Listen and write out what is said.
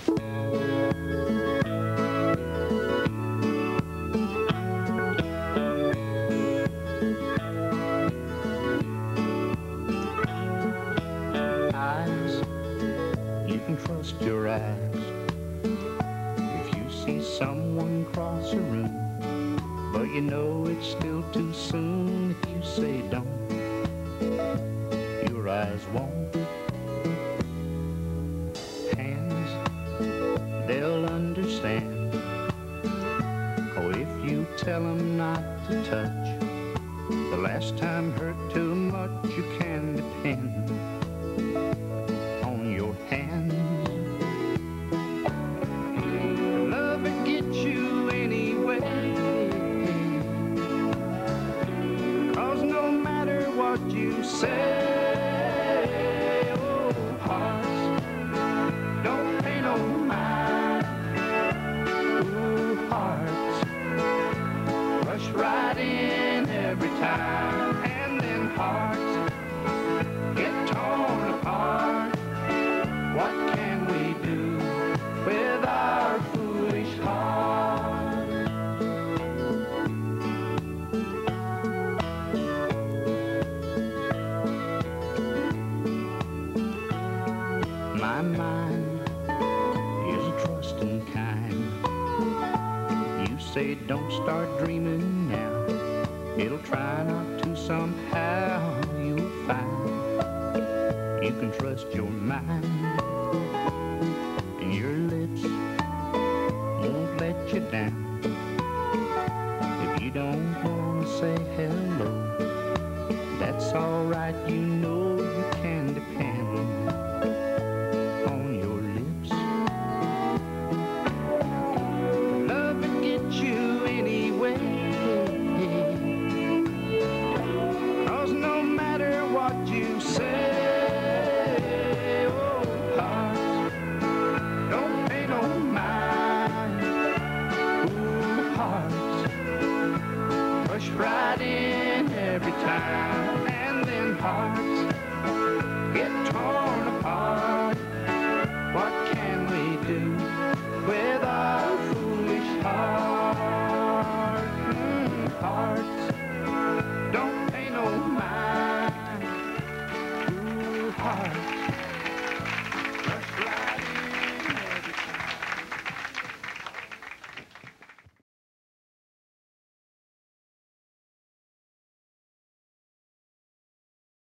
You can trust your eyes if you see someone cross a room, but you know it's still too soon if you say don't. Your eyes won't. Hands, they'll understand. Oh, if you tell them not to touch, the last time hurt too much, you can depend on your hands. Love will get you anyway, 'cause no matter what you say, oh, hearts don't pay no mind. Ooh, hearts rush right in every time, and then hearts get torn apart. What can we do with our foolish hearts? My mind is a trusting kind. You say don't start dreaming now, it'll try not to somehow. You'll find you can trust your mind, and your lips won't let you down.